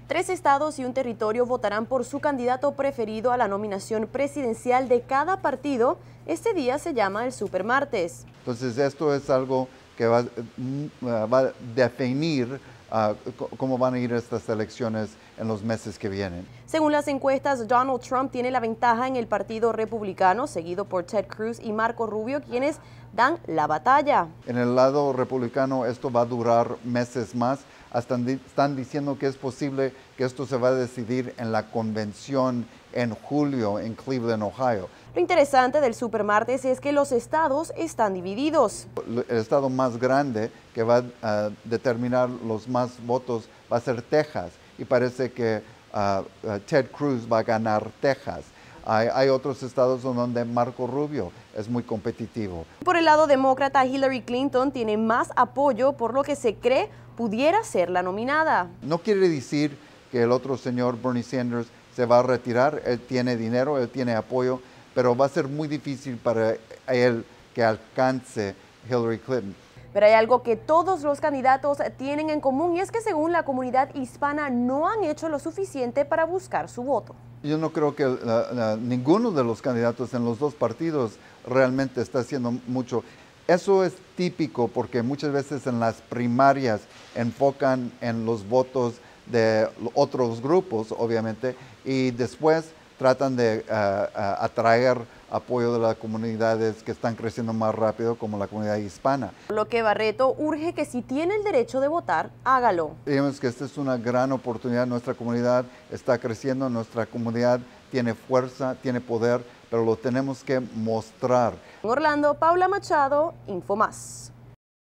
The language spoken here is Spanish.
3 estados y un territorio votarán por su candidato preferido a la nominación presidencial de cada partido. Este día se llama el Supermartes. Entonces esto es algo que va a definir cómo van a ir estas elecciones en los meses que vienen. Según las encuestas, Donald Trump tiene la ventaja en el Partido Republicano, seguido por Ted Cruz y Marco Rubio, quienes dan la batalla. En el lado republicano esto va a durar meses más. Están diciendo que es posible que esto se va a decidir en la convención en julio en Cleveland, Ohio. Lo interesante del Supermartes es que los estados están divididos. El estado más grande que va a determinar los más votos va a ser Texas, y parece que Ted Cruz va a ganar Texas. Hay otros estados donde Marco Rubio es muy competitivo. Por el lado demócrata, Hillary Clinton tiene más apoyo, por lo que se cree pudiera ser la nominada. No quiere decir que el otro señor, Bernie Sanders, se va a retirar. Él tiene dinero, él tiene apoyo, pero va a ser muy difícil para él que alcance Hillary Clinton. Pero hay algo que todos los candidatos tienen en común, y es que según la comunidad hispana no han hecho lo suficiente para buscar su voto. Yo no creo que ninguno de los candidatos en los dos partidos realmente está haciendo mucho. Eso es típico porque muchas veces en las primarias enfocan en los votos de otros grupos, obviamente, y después tratan de atraer apoyo de las comunidades que están creciendo más rápido, como la comunidad hispana. Lo que Barreto urge que si tiene el derecho de votar, hágalo. Digamos que esta es una gran oportunidad. Nuestra comunidad está creciendo, nuestra comunidad tiene fuerza, tiene poder, pero lo tenemos que mostrar. En Orlando, Paula Machado, InfoMás.